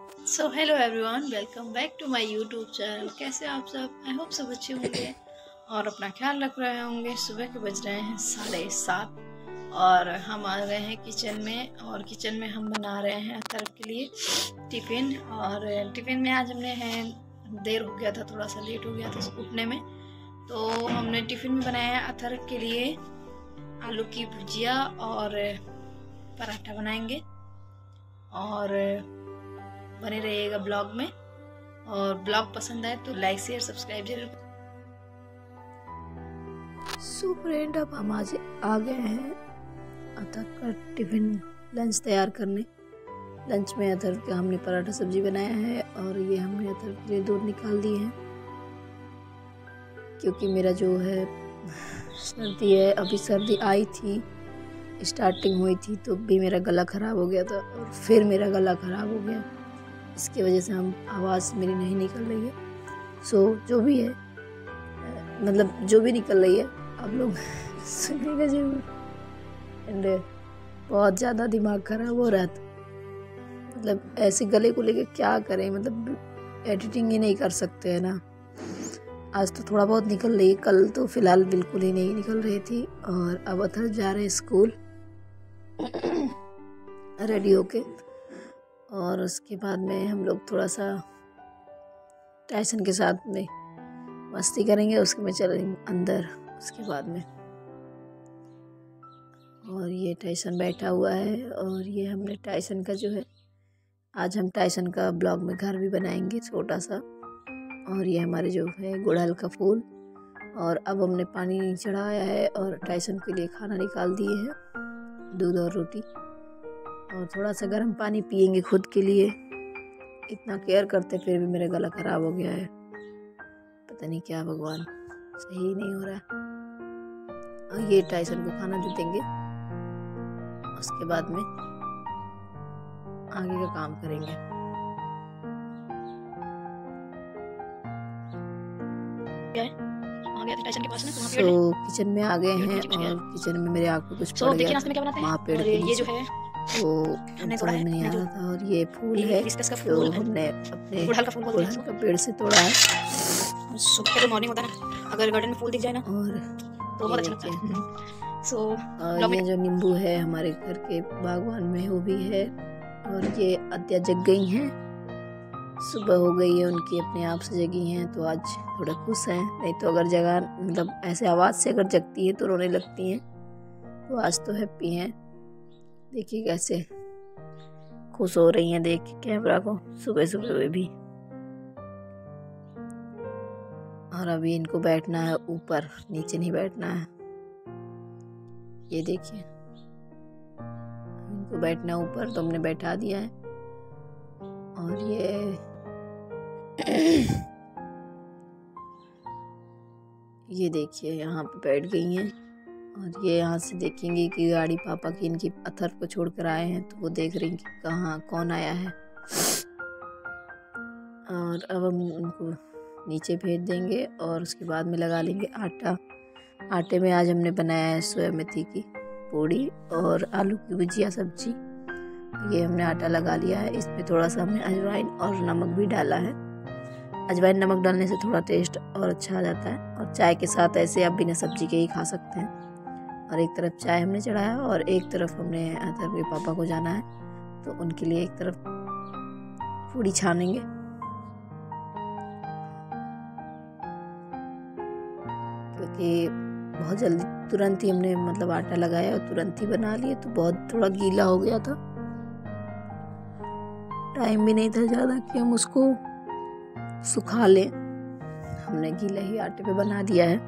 So hello everyone, welcome back to my YouTube channel. कैसे आप सब? आई होप सब अच्छे होंगे और अपना ख्याल रख रहे होंगे। सुबह के बज रहे हैं 7:30 और हम आ गए हैं किचन में। और किचन में हम बना रहे हैं अतर्व के लिए टिफ़िन। और टिफ़िन में आज हमने देर हो गया था, थोड़ा सा लेट हो गया था उठने में, तो हमने टिफ़िन में बनाया है अतर्व के लिए आलू की भुजिया और पराठा बनाएंगे। और बने रहिएगा ब्लॉग में, और ब्लॉग पसंद आए तो लाइक शेयर सब्सक्राइब जरूर। सो फ्रेंड, अब हम आज आ गए हैं अथर्व का टिफिन लंच तैयार करने। लंच में अथर्व का हमने पराठा सब्जी बनाया है और ये हमने अथर्व के लिए दूध निकाल दिए हैं, क्योंकि मेरा जो है सर्दी है। अभी सर्दी आई थी, स्टार्टिंग हुई थी, तो भी मेरा गला ख़राब हो गया था और फिर मेरा गला ख़राब हो गया। इसकी वजह से आवाज़ मेरी नहीं निकल रही है। सो जो भी है, मतलब जो भी निकल रही है आप लोग सुनिएगा जरूर। एंड बहुत ज़्यादा दिमाग ख़राब हो रहा था, मतलब ऐसे गले को लेके क्या करें, मतलब एडिटिंग ही नहीं कर सकते हैं ना। आज तो थोड़ा बहुत निकल रही है, कल तो फ़िलहाल बिल्कुल ही नहीं निकल रही थी। और अब अथर्व जा रहे हैं स्कूल रेडी होके, और उसके बाद में हम लोग थोड़ा सा टाइसन के साथ में मस्ती करेंगे। उसके में चलेंगे अंदर उसके बाद में। और ये टाइसन बैठा हुआ है, और ये हमने टाइसन का जो है, आज हम टाइसन का ब्लॉग में घर भी बनाएंगे छोटा सा। और ये हमारे जो है गुड़हल का फूल। और अब हमने पानी चढ़ाया है और टाइसन के लिए खाना निकाल दिए हैं, दूध और रोटी। और थोड़ा सा गर्म पानी पियेंगे खुद के लिए। इतना केयर करते फिर भी मेरा गला ख़राब हो गया है, पता नहीं क्या, भगवान, सही नहीं हो रहा है। और ये टाइसन को खाना दे देंगे, उसके बाद में आगे का काम करेंगे। तो किचन में आ गए हैं, और किचन में मेरे आँख पे कुछ पड़ गया था वहाँ पेड़ के नीचे, तो समझ में नहीं आ रहा था। और ये फूल है जो हमने अपने गुड़हल का पेड़ से तोड़ा है। सुबह तो मॉर्निंग होता है ना, अगर गार्डन में फूल दिख जाए ना और तो बहुत अच्छा लगता है। ये जो नींबू है हमारे घर के बागवान में, वो भी है। और ये अद्या जग गई हैं, सुबह हो गई है उनकी, अपने आप से जगी हैं, तो आज थोड़ा खुश हैं। नहीं तो अगर जगा, मतलब ऐसे आवाज़ से अगर जगती है तो रोने लगती हैं। तो आज तो हैप्पी हैं। देखिए कैसे खुश हो रही हैं देख के कैमरा को, सुबह सुबह में भी। और अभी इनको बैठना है ऊपर, नीचे नहीं बैठना है। ये देखिए, इनको बैठना है ऊपर, तो हमने बैठा दिया है। और ये देखिए यहाँ पे बैठ गई हैं। और ये यहाँ से देखेंगे कि गाड़ी पापा की इनकी अथर्व को छोड़ कर आए हैं, तो वो देख रही कि कहाँ कौन आया है। और अब हम उनको नीचे भेज देंगे और उसके बाद में लगा लेंगे आटा। आटे में आज हमने बनाया है सोया मेथी की पूड़ी और आलू की भुजिया सब्जी। ये हमने आटा लगा लिया है, इसमें थोड़ा सा हमने अजवाइन और नमक भी डाला है। अजवाइन नमक डालने से थोड़ा टेस्ट और अच्छा आ जाता है। और चाय के साथ ऐसे आप बिना सब्जी के ही खा सकते हैं। और एक तरफ चाय हमने चढ़ाया और एक तरफ हमने अथर्व के पापा को जाना है, तो उनके लिए एक तरफ पूड़ी छानेंगे। क्योंकि बहुत जल्दी तुरंत ही हमने मतलब आटा लगाया और तुरंत ही बना लिए, तो बहुत थोड़ा गीला हो गया था। टाइम भी नहीं था ज़्यादा कि हम उसको सुखा लें। हमने गीले ही आटे पे बना दिया है।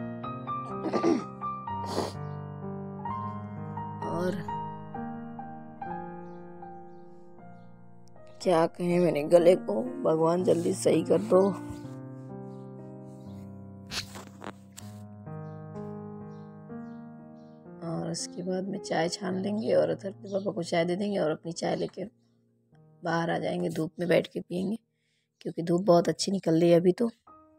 और क्या कहें, मेरे गले को भगवान जल्दी सही कर दो। और उसके बाद में चाय छान लेंगे और अथर्व के पापा को चाय दे देंगे और अपनी चाय लेके बाहर आ जाएंगे, धूप में बैठ के पियेंगे, क्योंकि धूप बहुत अच्छी निकल रही है अभी। तो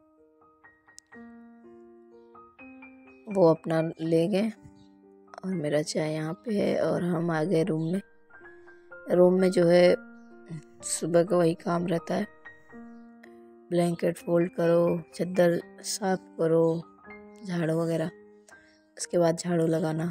वो अपना ले गए और मेरा चाय यहाँ पे है। और हम आ गए रूम में। रूम में जो है सुबह का वही काम रहता है, ब्लैंकेट फोल्ड करो, चादर साफ करो, झाड़ू वगैरह, उसके बाद झाड़ू लगाना,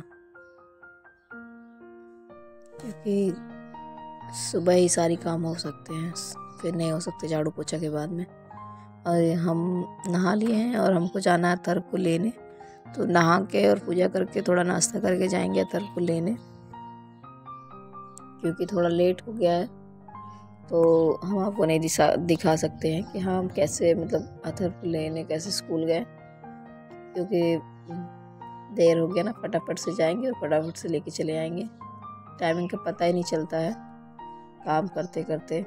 क्योंकि सुबह ही सारी काम हो सकते हैं, फिर नहीं हो सकते झाड़ू पोछा के बाद में। और हम नहा लिए हैं और हमको जाना है अथर्व को लेने, तो नहा के और पूजा करके थोड़ा नाश्ता करके जाएंगे अथर्व को लेने, क्योंकि थोड़ा लेट हो गया है। तो हम आपको नहीं दिखा सकते हैं कि हम कैसे मतलब अथर्व को लेने कैसे स्कूल गए, क्योंकि देर हो गया ना। फटाफट से जाएंगे और फटाफट से लेके चले आएंगे, टाइमिंग का पता ही नहीं चलता है काम करते करते।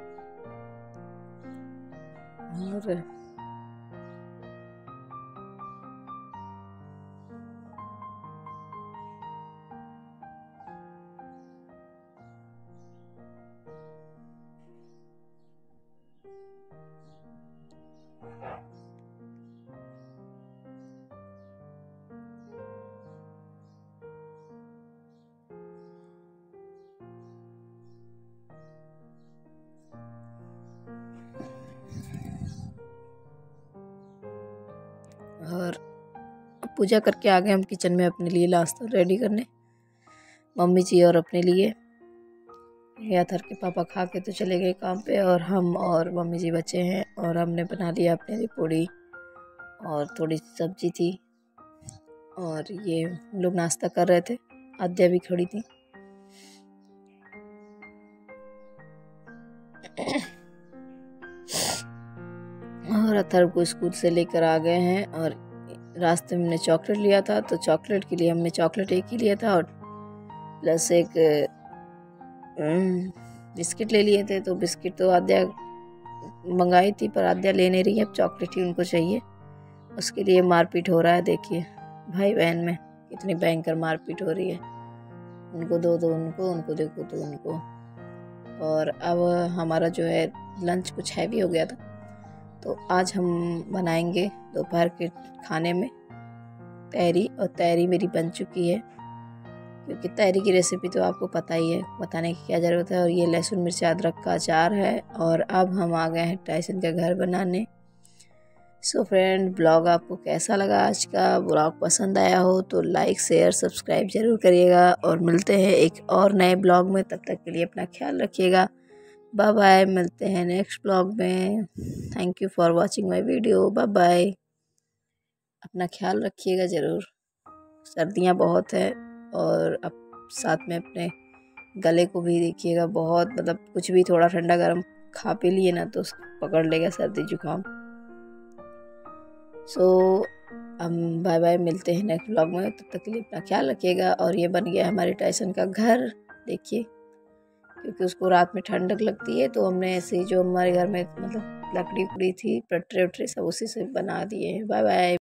और पूजा करके आ गए हम किचन में अपने लिए नाश्ता रेडी करने, मम्मी जी और अपने लिए। अथर्व के पापा खा के तो चले गए काम पे, और हम और मम्मी जी बचे हैं, और हमने बना लिया अपने लिए पूड़ी और थोड़ी सब्जी थी, और ये लोग नाश्ता कर रहे थे, आद्या भी खड़ी थी। और अथर्व को स्कूल से लेकर आ गए हैं, और रास्ते में हमने चॉकलेट लिया था, तो चॉकलेट के लिए हमने चॉकलेट एक ही लिया था और प्लस एक बिस्किट ले लिए थे। तो बिस्किट तो आद्या मंगाई थी, पर आद्या ले नहीं रही है, अब चॉकलेट ही उनको चाहिए। उसके लिए मारपीट हो रहा है, देखिए भाई बहन में कितनी भयंकर मारपीट हो रही है। उनको दो दो उनको, उनको देखो तो उनको। और अब हमारा जो है लंच कुछ हैवी हो गया था, तो आज हम बनाएंगे दोपहर के खाने में तहरी, और तहरी मेरी बन चुकी है, क्योंकि तहरी की रेसिपी तो आपको पता ही है, बताने की क्या ज़रूरत है। और ये लहसुन मिर्च अदरक का अचार है। और अब हम आ गए हैं टाइसन का घर बनाने। सो फ्रेंड, ब्लॉग आपको कैसा लगा? आज का ब्लॉग पसंद आया हो तो लाइक शेयर सब्सक्राइब ज़रूर करिएगा, और मिलते हैं एक और नए ब्लॉग में। तब तक के लिए अपना ख्याल रखिएगा। बाय बाय, मिलते हैं नेक्स्ट ब्लॉग में। Thank you for watching my video. Bye bye, अपना ख्याल रखिएगा ज़रूर। सर्दियाँ बहुत है, और अब साथ में अपने गले को भी देखिएगा, बहुत मतलब कुछ भी थोड़ा ठंडा गर्म खा पी लिए ना तो पकड़ लेगा सर्दी जुकाम। सो हम बाय बाय, मिलते हैं नेक्स्ट ब्लॉग में। तब तक के लिए अपना ख्याल रखिएगा। और ये बन गया हमारे टाइसन का घर, देखिए, क्योंकि उसको रात में ठंडक लगती है, तो हमने ऐसे ही जो हमारे घर में मतलब लकड़ी उकड़ी थी, पटरे उटरे सब उसी से बना दिए हैं। Bye bye.